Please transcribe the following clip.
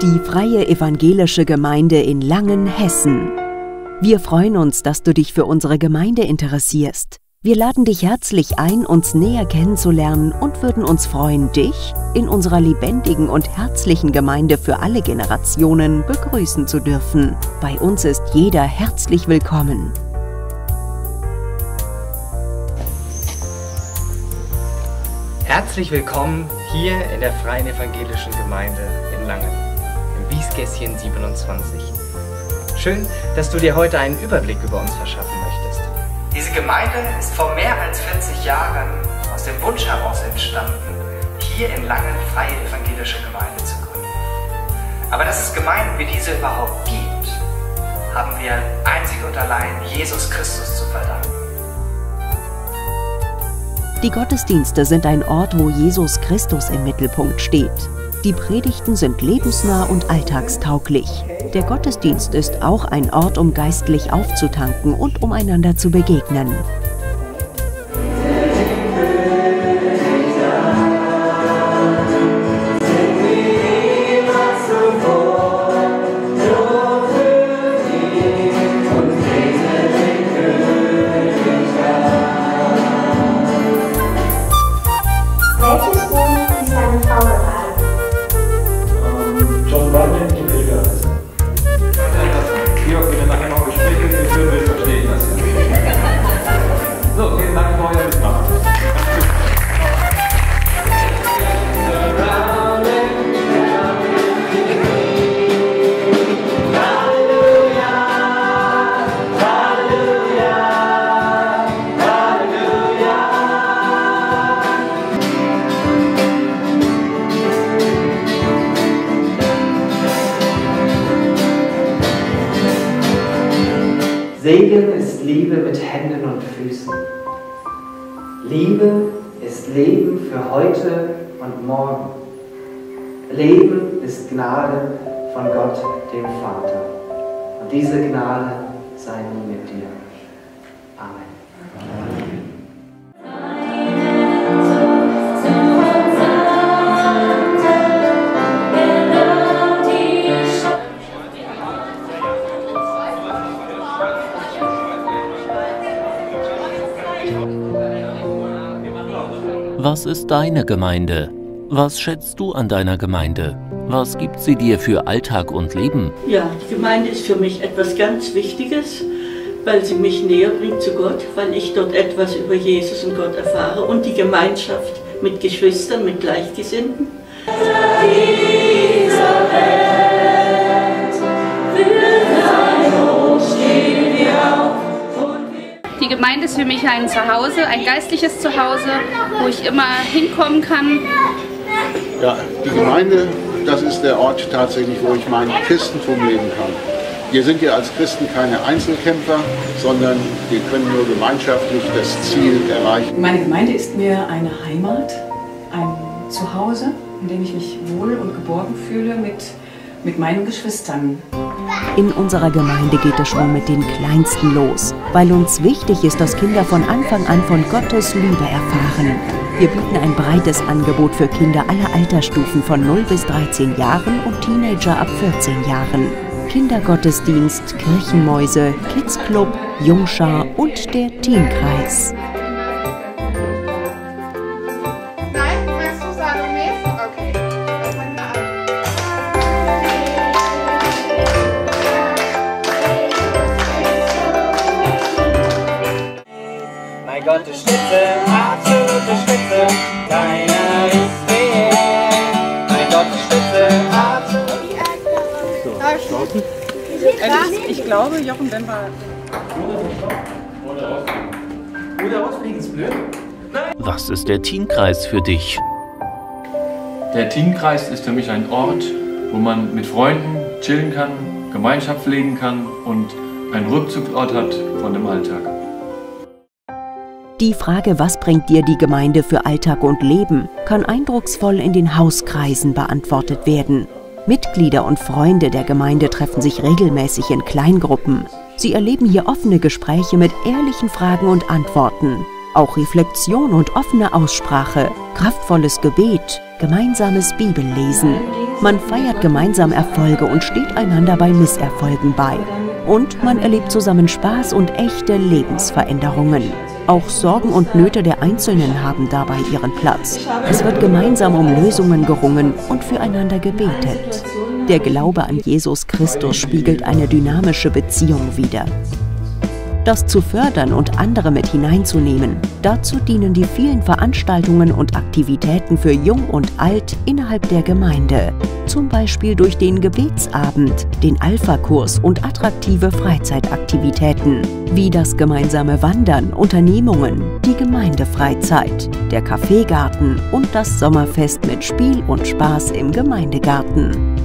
Die Freie Evangelische Gemeinde in Langen, Hessen. Wir freuen uns, dass du dich für unsere Gemeinde interessierst. Wir laden dich herzlich ein, uns näher kennenzulernen und würden uns freuen, dich in unserer lebendigen und herzlichen Gemeinde für alle Generationen begrüßen zu dürfen. Bei uns ist jeder herzlich willkommen. Herzlich willkommen hier in der Freien Evangelischen Gemeinde in Langen, im Wiesgässchen 27. Schön, dass du dir heute einen Überblick über uns verschaffen möchtest. Diese Gemeinde ist vor mehr als 40 Jahren aus dem Wunsch heraus entstanden, hier in Langen Freie Evangelische Gemeinde zu gründen. Aber dass es Gemeinden wie diese überhaupt gibt, haben wir einzig und allein Jesus Christus zu verdanken. Die Gottesdienste sind ein Ort, wo Jesus Christus im Mittelpunkt steht. Die Predigten sind lebensnah und alltagstauglich. Der Gottesdienst ist auch ein Ort, um geistlich aufzutanken und um einander zu begegnen. Segen ist Liebe mit Händen und Füßen. Liebe ist Leben für heute und morgen. Leben ist Gnade von Gott, dem Vater. Und diese Gnade sei nun mit dir. Amen. Was ist deine Gemeinde? Was schätzt du an deiner Gemeinde? Was gibt sie dir für Alltag und Leben? Ja, die Gemeinde ist für mich etwas ganz Wichtiges, weil sie mich näher bringt zu Gott, weil ich dort etwas über Jesus und Gott erfahre und die Gemeinschaft mit Geschwistern, mit Gleichgesinnten. Die Gemeinde ist für mich ein Zuhause, ein geistliches Zuhause, wo ich immer hinkommen kann. Ja, die Gemeinde, das ist der Ort tatsächlich, wo ich mein Christentum leben kann. Wir sind ja als Christen keine Einzelkämpfer, sondern wir können nur gemeinschaftlich das Ziel erreichen. Meine Gemeinde ist mir eine Heimat, ein Zuhause, in dem ich mich wohl und geborgen fühle mit meinen Geschwistern. In unserer Gemeinde geht es schon mit den Kleinsten los, weil uns wichtig ist, dass Kinder von Anfang an von Gottes Liebe erfahren. Wir bieten ein breites Angebot für Kinder aller Altersstufen von 0 bis 13 Jahren und Teenager ab 14 Jahren. Kindergottesdienst, Kirchenmäuse, Kidsclub, Jungschar und der Teenkreis. Mein Gott ist Spitze, absolute Spitze, keiner ist wie er. Mein Gott ist Spitze, absolute Spitze. Ich glaube, Jochen, wenn wir... Oder rausfliegen ist blöd. Was ist der Teenkreis für dich? Der Teenkreis ist für mich ein Ort, wo man mit Freunden chillen kann, Gemeinschaft pflegen kann und einen Rückzugsort hat von dem Alltag. Die Frage, was bringt dir die Gemeinde für Alltag und Leben, kann eindrucksvoll in den Hauskreisen beantwortet werden. Mitglieder und Freunde der Gemeinde treffen sich regelmäßig in Kleingruppen. Sie erleben hier offene Gespräche mit ehrlichen Fragen und Antworten. Auch Reflexion und offene Aussprache, kraftvolles Gebet, gemeinsames Bibellesen. Man feiert gemeinsam Erfolge und steht einander bei Misserfolgen bei. Und man erlebt zusammen Spaß und echte Lebensveränderungen. Auch Sorgen und Nöte der Einzelnen haben dabei ihren Platz. Es wird gemeinsam um Lösungen gerungen und füreinander gebetet. Der Glaube an Jesus Christus spiegelt eine dynamische Beziehung wider. Das zu fördern und andere mit hineinzunehmen, dazu dienen die vielen Veranstaltungen und Aktivitäten für Jung und Alt innerhalb der Gemeinde. Zum Beispiel durch den Gebetsabend, den Alpha-Kurs und attraktive Freizeitaktivitäten, wie das gemeinsame Wandern, Unternehmungen, die Gemeindefreizeit, der Kaffeegarten und das Sommerfest mit Spiel und Spaß im Gemeindegarten.